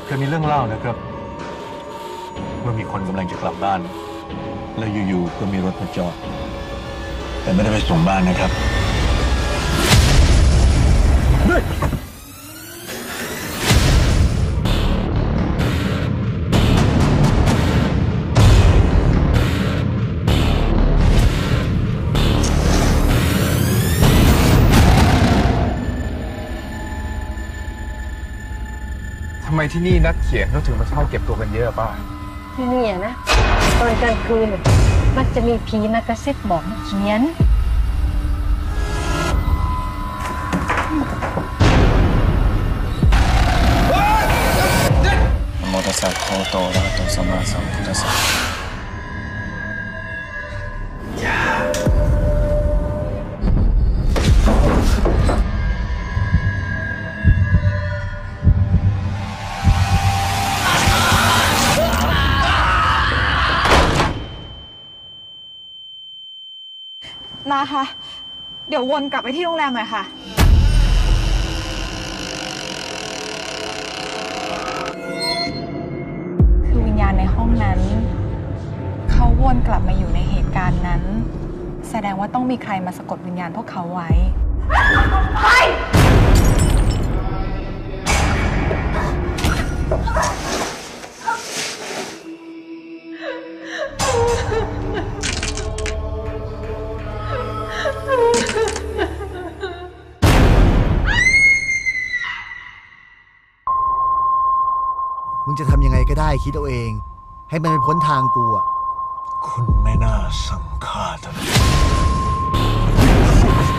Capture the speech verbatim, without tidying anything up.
เคยมีเรื่องเล่านะครับว่ามีคนกำลังจะกลับบ้านแล้วอยู่ๆก็มีรถมาจอดแต่ไม่ได้ไปส่งบ้านนะครับทำไมที่นี่นักเขียนเขาถึงมาเช่าเก็บตัวกันเยอะป่ะที่นี่นะตอนกลางคืนมักจะมีผีมากระซิบบอกเขียนโมตัสสะโคโตอะระหะโตสัมมาสัมพุทธัสสะนะคะเดี๋ยววนกลับไปที่โรงแรมหน่อยค่ะคือวิญญาณในห้องนั้นเขาวนกลับมาอยู่ในเหตุการณ์นั้นแสดงว่าต้องมีใครมาสะกดวิญญาณพวกเขาไว้มึงจะทำยังไงก็ได้คิดเอาเองให้มันเป็นพ้นทางกูอ่ะคุณไม่น่าสั่งฆ่าเธอ